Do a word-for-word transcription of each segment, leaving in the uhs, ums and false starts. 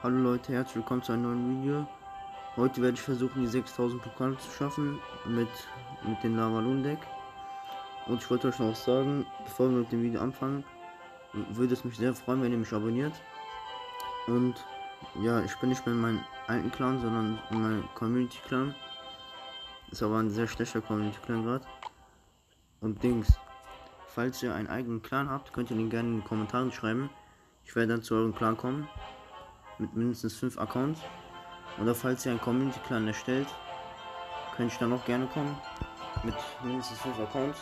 Hallo Leute, herzlich willkommen zu einem neuen Video. Heute werde ich versuchen, die sechstausend Pokale zu schaffen mit, mit dem Lavalon Deck. Und ich wollte euch noch sagen, bevor wir mit dem Video anfangen, würde es mich sehr freuen, wenn ihr mich abonniert. Und ja, ich bin nicht mehr in meinem alten Clan, sondern in meinem Community Clan. Ist aber ein sehr schlechter Community Clan gerade. Und Dings, falls ihr einen eigenen Clan habt, könnt ihr den gerne in den Kommentaren schreiben. Ich werde dann zu eurem Clan kommen. Mit mindestens fünf Accounts. Oder falls ihr einen Community Clan erstellt, könnt ich dann auch gerne kommen. Mit mindestens fünf Accounts.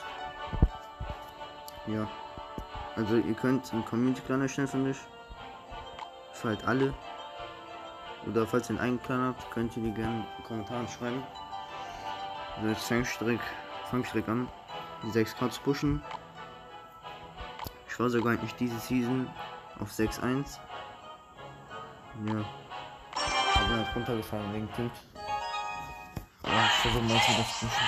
Ja. Also ihr könnt einen Community Clan erstellen für mich. Für halt alle. Oder falls ihr einen eigenen Clan habt, könnt ihr die gerne in den Kommentaren schreiben. Also jetzt fang ich direkt, fang ich direkt an, die sechs K zu pushen. Ich war sogar eigentlich diese Season auf sechs eins. Ja. Aber er hat runtergefallen wegen Tilt. Ja, ich versuche mal zu das pushen.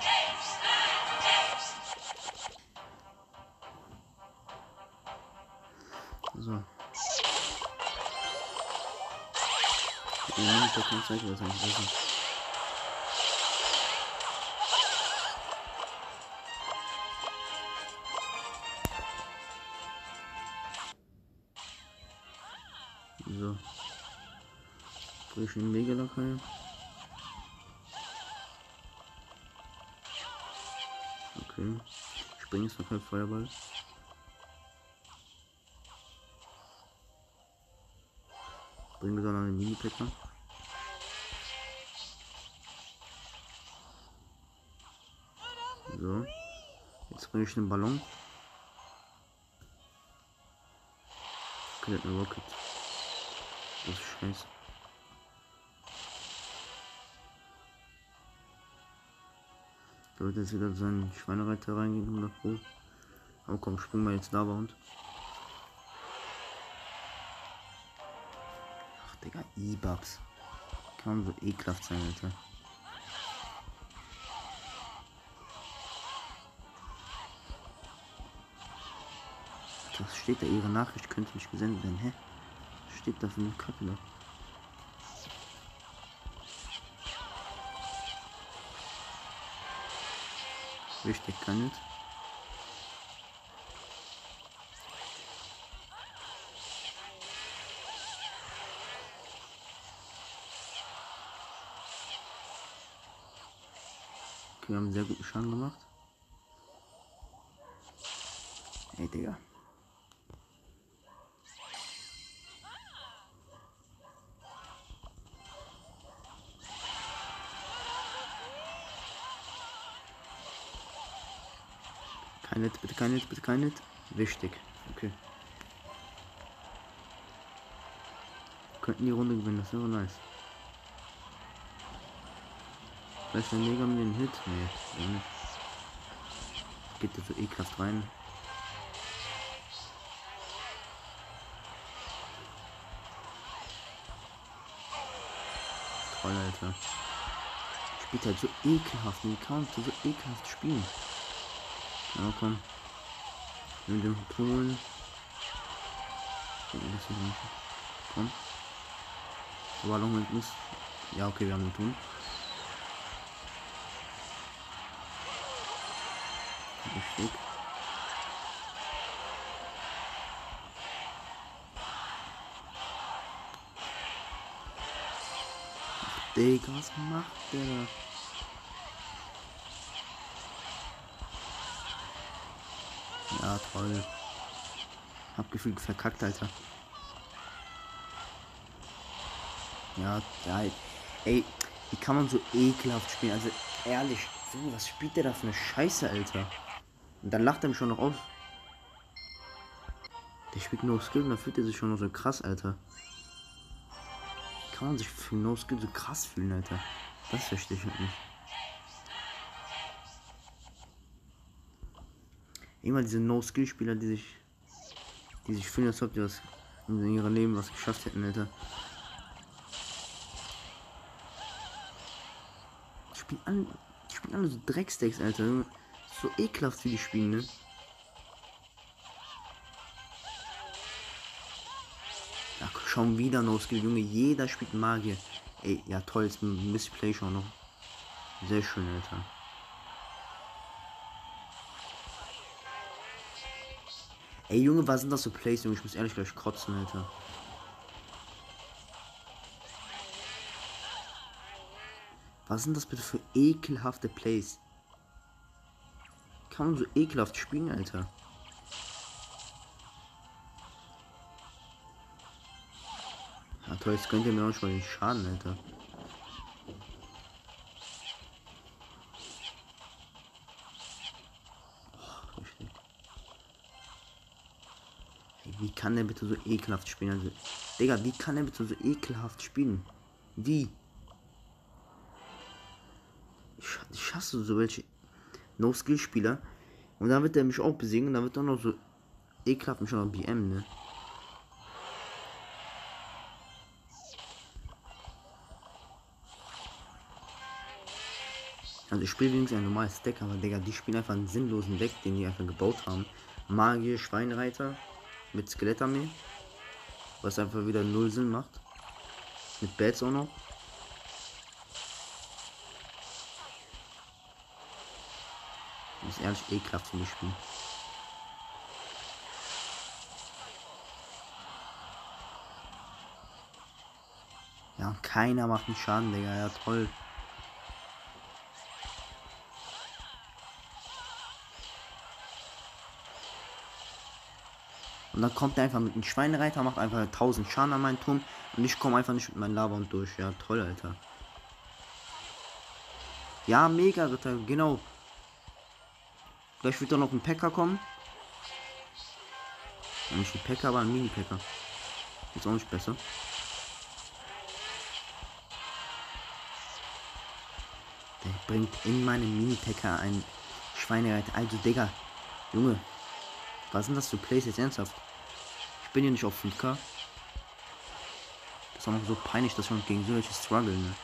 So. Die Minute kann zeigen, was eigentlich besser. So. Krieg ich einen Mega-Lakai. Okay. Ich bringe jetzt noch kein Feuerball. Bringe dann einen Mini-Packer. So. Jetzt bringe ich einen Ballon. Okay, der hat eine Rocket. Das ist scheiße. Da wird jetzt wieder so ein Schweinereiter reingehen, hundert Pro. Aber komm, spring mal jetzt da und. Ach, Digga, E-Babs. Kann so ekelhaft sein, Alter. Was steht da? Ihre Nachricht könnte nicht gesendet werden. Hä? Was steht da für eine Kacke da? Richtig, kann nicht. Okay, wir haben einen sehr guten Schaden gemacht. Ey, Digga. Kein Net, bitte kein Net, bitte kein Net. Wichtig. Okay. Wir könnten die Runde gewinnen, das wäre nice. Vielleicht ein Mega mit den Hit? Nee, nicht. Geht da so ekelhaft rein. Toll, Alter. Spielt halt so ekelhaft. Wie kann man so ekelhaft spielen? Ja, komm. Nimm den Polen. Komm. Aber noch mit muss. Ja, okay, wir haben den Ton. Richtig. Digga, was macht der da? Ja, toll. Hab gefühlt verkackt, Alter. Ja, ja, ey, wie kann man so ekelhaft spielen? Also, ehrlich, was spielt der da für eine Scheiße, Alter? Und dann lacht er mich schon noch aus. Der spielt No Skill und dann fühlt er sich schon noch so krass, Alter. Wie kann man sich für No Skill so krass fühlen, Alter? Das verstehe ich halt nicht. Immer diese No-Skill-Spieler, die sich, die sich fühlen, als ob die was in ihrem Leben was geschafft hätten, Alter. Die spielen alle, die spielen alle so Dreckstacks, Alter. So ekelhaft, wie die spielen, ne? Ja, schon wieder No Skill, Junge. Jeder spielt Magier. Ey, ja toll, ist ein Missplay schon noch. Sehr schön, Alter. Ey, Junge, was sind das für Plays, Junge? Ich muss ehrlich gleich kotzen, Alter. Was sind das bitte für ekelhafte Plays? Kann man so ekelhaft spielen, Alter? Ja toll, jetzt könnt ihr mir auch schon mal den Schaden, Alter. Oh, richtig. Hey, wie kann der bitte so ekelhaft spielen? Also, Digga, wie kann der bitte so ekelhaft spielen? Wie? Ich, ich hasse so welche No-Skill-Spieler. Und dann wird er mich auch besiegen. Und dann wird er noch so ekelhaft mich schon noch B M, ne? Also ich spiele übrigens ein normales Deck, aber Digga, die spielen einfach einen sinnlosen Deck, den die einfach gebaut haben. Magier, Schweinreiter mit Skelettarmee. Was einfach wieder null Sinn macht. Mit Bats auch noch. Das ist ehrlich ekelhaft für mich spielen. Ja, keiner macht einen Schaden, Digga. Ja, toll. Und dann kommt er einfach mit einem Schweinereiter, macht einfach tausend Schaden an meinen Turm. Und ich komme einfach nicht mit meinem Lava und durch. Ja, toll, Alter. Ja, mega Ritter, genau. Gleich wird doch noch ein Packer kommen. Ja, nicht ein Packer, aber ein Mini-Packer. Ist auch nicht besser. Der bringt in meinem Mini-Packer ein Schweinereiter. Also, Digga. Junge. Was sind das für Plays jetzt ernsthaft? Ich bin hier nicht auf fünf K. Das ist auch noch so peinlich, dass man gegen solche struggle, ne?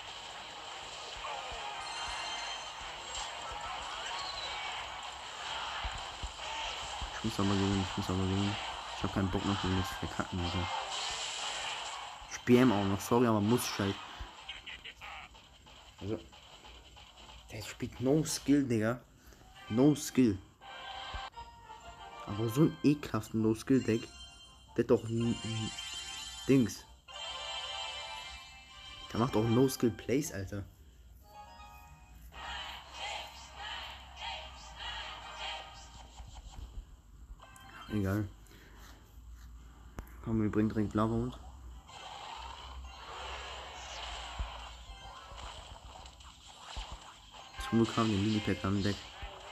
Ich muss aber gewinnen, ich muss aber gewinnen. Ich habe keinen Bock noch gegen das verkacken, Alter. Ich B M auch noch, sorry, aber muss ich halt. Also. Der spielt No Skill, Digga. No Skill. Aber so ein ekelhaften No Skill Deck. Der hat doch Dings. Der macht auch No Skill Plays, Alter. Egal. Komm, wir bringen direkt Lava uns. Zum Glück haben wir den Mini-Packer am Deck.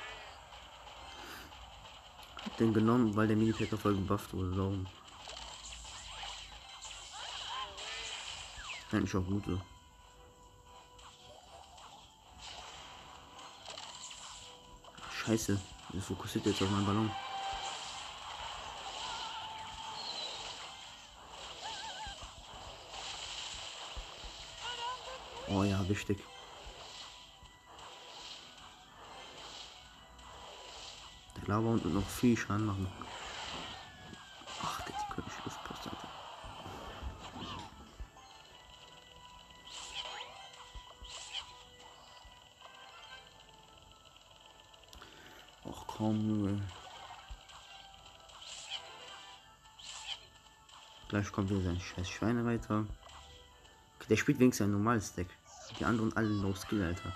Hab den genommen, weil der Mini-Packer voll gebufft wurde. Darum. Eigentlich auch gut so. Scheiße. Der fokussiert jetzt auf meinen Ballon. Oh ja, wichtig. Der Lava und noch viel Schaden machen. Ach, der die könnte ich Luftpost, Alter. Ach komm, Junge. Gleich kommt wieder sein scheiß Schweinereiter. Der spielt wenigstens ein normales Deck. Die anderen alle No Skill, Alter.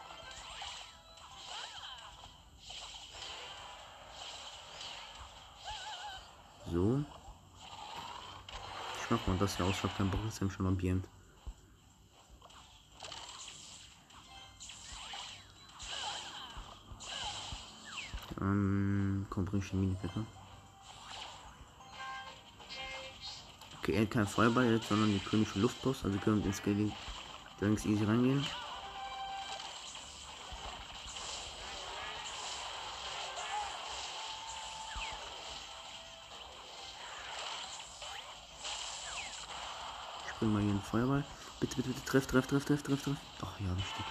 So. Ich mach mal das hier aus. Ich hab keinen Bock, dass er mich schon mal B Mt. Ähm, komm, bring ich den Mini-Packer. Okay, er hat keinen Feuerball jetzt, sondern die königische Luftpost. Also können wir mit den Scaling ganz easy reingehen. Ich bring mal hier einen Feuerball. Bitte, bitte, bitte, treff, treff, treff, treff, treff, treff. Ach ja, richtig.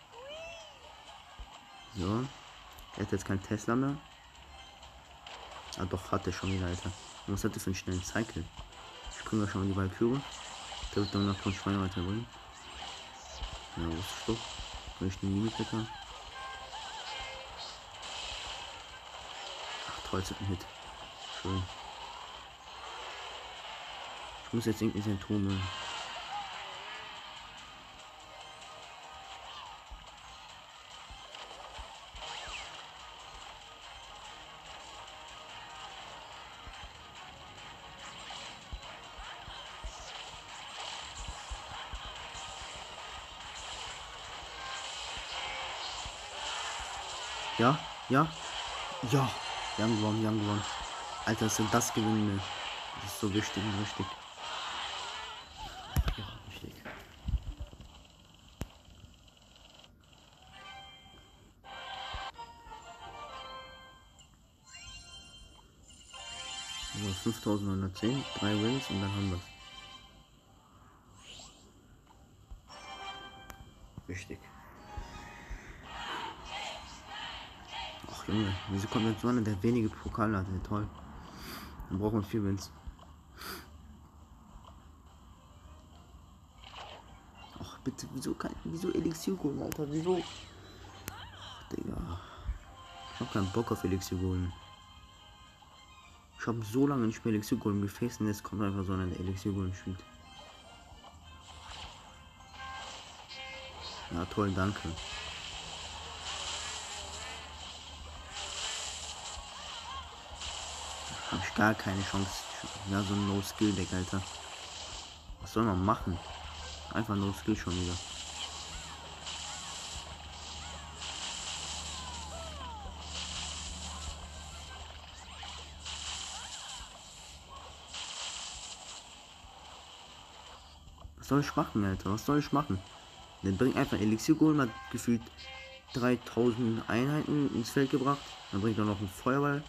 So. Er hat jetzt kein Tesla mehr. Ah doch, hat er schon wieder, Alter. Und was hat er für einen schnellen Cycle? Ich bringe schon mal die Valkyrie. Der wird dann noch von Schweine weiterbringen. Ja, was ist doch? Kann ich den Mini-Packer? Ach toll, ist ein Hit. Schön. Ich muss jetzt irgendwie sein Turm holen. Ja, ja, ja. Wir haben gewonnen, wir haben gewonnen. Alter, das sind das Gewinne. Das ist so wichtig und wichtig. Ja, wichtig. So, fünftausendneunhundertzehn, drei Wins und dann haben wir es. Wichtig. Ach Junge, wieso kommt jetzt so einer, der wenige Pokale hatte? Toll. Dann brauchen wir vier Wins. Ach bitte, wieso kann wieso Elixier holen, Alter? Wieso? Ach, Digga. Ich hab keinen Bock auf Elixier holen. Ich habe so lange nicht mehr Elixier Golem gefaced und jetzt kommt einfach so einer, der Elixier Golem spielt. Ja, toll, danke. Habe ich gar keine Chance. Ja, so ein No-Skill-Deck, Alter. Was soll man machen? Einfach No-Skill schon wieder. Was soll ich machen, Alter? Was soll ich machen? Der bringt einfach Elixier Golem, hat gefühlt dreitausend Einheiten ins Feld gebracht. Dann bringt er noch einen Feuerball.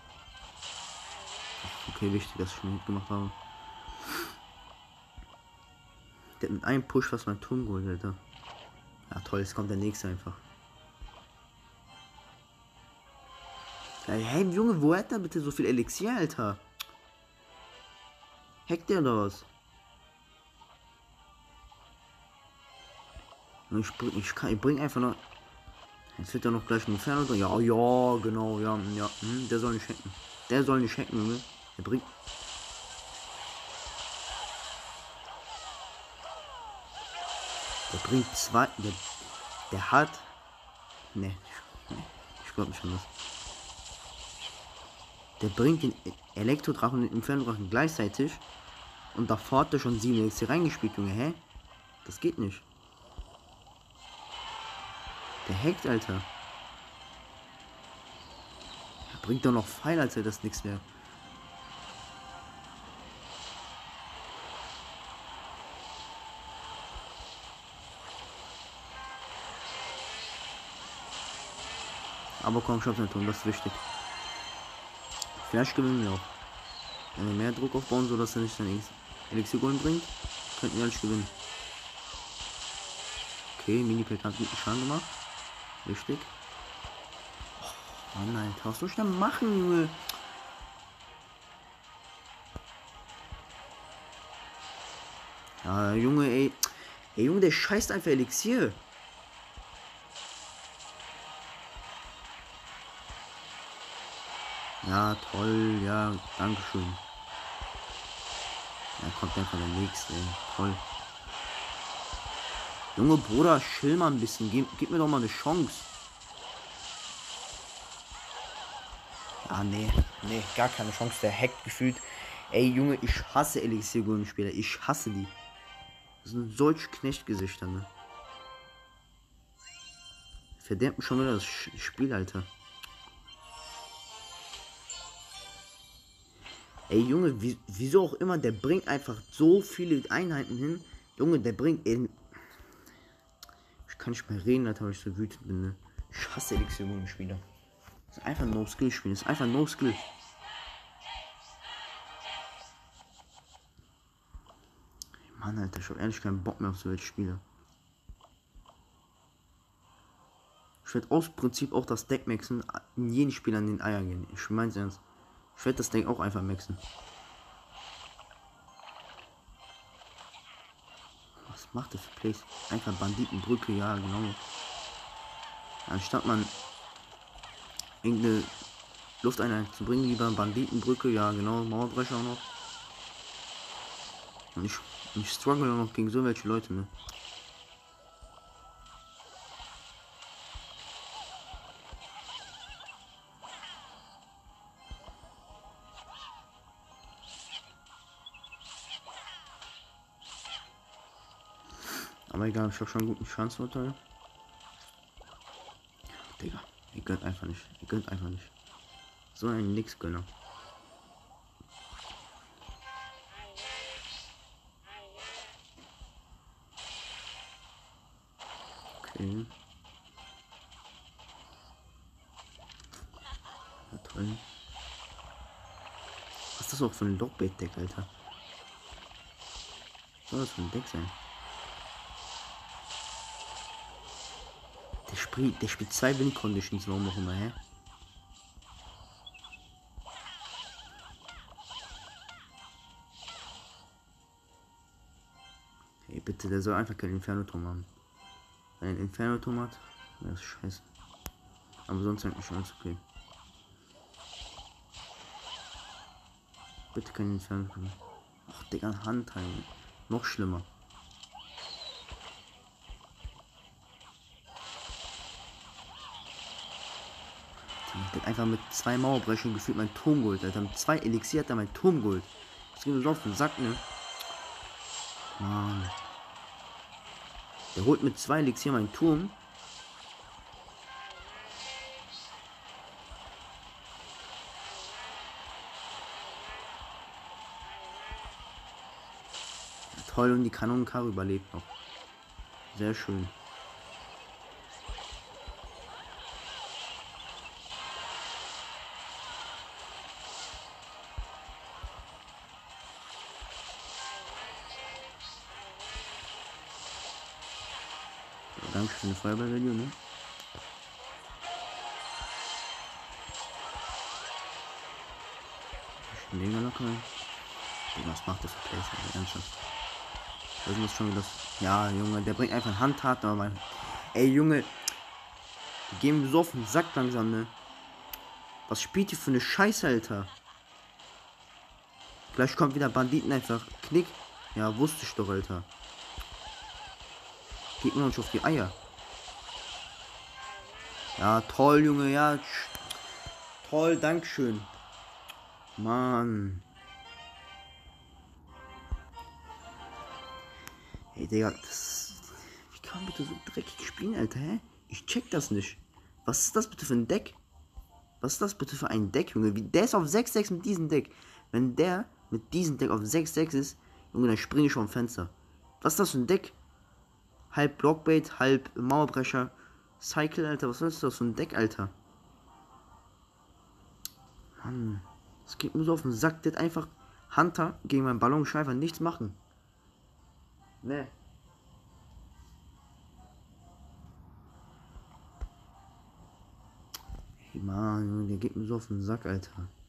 Okay, wichtig, dass ich schon mitgemacht habe. Der hat mit einem Push was mein Turm geholt, Alter. Ja toll, jetzt kommt der nächste einfach. Ja, hey Junge, wo hat er bitte so viel Elixier, Alter? Hackt der oder was? Ich, bring, ich, kann, ich bring einfach noch. Jetzt wird er noch gleich ein Inferno drin. Ja, ja, genau, ja, ja. Hm, der soll nicht hacken. Der soll nicht hacken, Junge. Der bringt. Der bringt zwei. Der, der hat. Ne, ich, nee, ich glaube nicht anders. Der bringt den Elektrodrachen und den Inferno-Drachen gleichzeitig. Und davor hat er schon sieben Elixier reingespielt, Junge. Hä? Das geht nicht. Der hackt, Alter. Er bringt doch noch Pfeil, als er das nichts wäre. Aber komm, schaff's nicht tun, das ist wichtig. Vielleicht gewinnen wir auch. Wenn wir mehr Druck aufbauen, sodass er nicht sein Elixier Golem bringt, könnten wir nicht gewinnen. Okay, Mini-Pack hat guten Schaden gemacht. Richtig. Oh nein, was soll ich da machen, Junge? Ja, Junge, ey. Ey, Junge, der scheißt einfach Elixier. Ja, toll, ja, dankeschön. Ja, kommt einfach der nächste, ey. Toll. Junge Bruder, chill mal ein bisschen. Gib, gib mir doch mal eine Chance. Ah, nee. Nee, gar keine Chance. Der hackt gefühlt. Ey, Junge, ich hasse Elixier Golem Spieler. Ich hasse die. Das sind solche Knechtgesichter, ne? Verdammt schon wieder das Spiel, Alter. Ey, Junge, wie, wieso auch immer, der bringt einfach so viele Einheiten hin. Junge, der bringt in. Ich kann nicht mehr reden, Alter, weil ich so wütend bin, ne? Ich hasse Elixier Golem Spieler. Das ist einfach No-Skill spielen. Das ist einfach No-Skill. Mann, Alter, ich hab ehrlich keinen Bock mehr auf solche Spiele. Ich werde aus Prinzip auch das Deck maxen, in jeden Spieler an den Eier gehen. Ich mein's ernst. Ich werde das Ding auch einfach maxen. Was macht das für Plays? Einfach Banditenbrücke, ja, genau. Anstatt man irgendeine Lufteinheit zu bringen, lieber Banditenbrücke, ja, genau. Mauerbrecher auch noch. Und ich, ich struggle auch noch gegen so welche Leute, ne? Aber egal, ich habe schon einen guten Chancevorteil. Digga, ihr gönnt einfach nicht. Ihr gönnt einfach nicht. So ein Nix-Gönner. Okay. Ja, toll. Was ist das auch für ein Lockbait-Deck, Alter? Was soll das für ein Deck sein? Der spielt, der spielt zwei Win-Conditions, warum auch immer, hä? Hey, bitte, der soll einfach keinen Inferno-Turm haben. Wenn er einen Inferno-Turm hat, wäre das scheiße. Aber sonst eigentlich schon alles okay. Bitte keinen Inferno-Turm. Ach, Digga, Handteilen. Noch schlimmer. Der hat einfach mit zwei Mauerbrechern gefühlt mein Turmgold, Alter. Mit zwei Elixier hat er mein Turmgold. Das geht mir so auf den Sack, ne? Mann. Der holt mit zwei Elixier meinen Turm. Ja, toll, und die Kanonenkarre überlebt noch. Sehr schön. Danke für eine Feuerwehr-Video, ne? Mega locker. Was macht das für Plays? Also ernsthaft. Das muss schon wieder. Ja, Junge, der bringt einfach Handtaten, aber mein. Ey, Junge. Die gehen mir so auf den Sack langsam, ne? Was spielt ihr für eine Scheiße, Alter? Gleich kommt wieder Banditen einfach. Knick. Ja, wusste ich doch, Alter. Geht mir noch nicht auf die Eier. Ja, toll, Junge, ja. Toll, Dankeschön. Mann. Hey, Digga, das... Wie kann man bitte so dreckig spielen, Alter, hä? Ich check das nicht. Was ist das bitte für ein Deck? Was ist das bitte für ein Deck, Junge? Wie, der ist auf sechs sechs mit diesem Deck. Wenn der mit diesem Deck auf sechs sechs ist, Junge, dann springe ich vom Fenster. Was ist das für ein Deck? Halb Blockbait, halb Mauerbrecher. Cycle, Alter, was ist das für ein Deck, Alter? Mann, das geht mir so auf den Sack. Der hat einfach Hunter gegen meinen Ballonscheifer nichts machen. Ne. Hey, Mann, der geht mir so auf den Sack, Alter.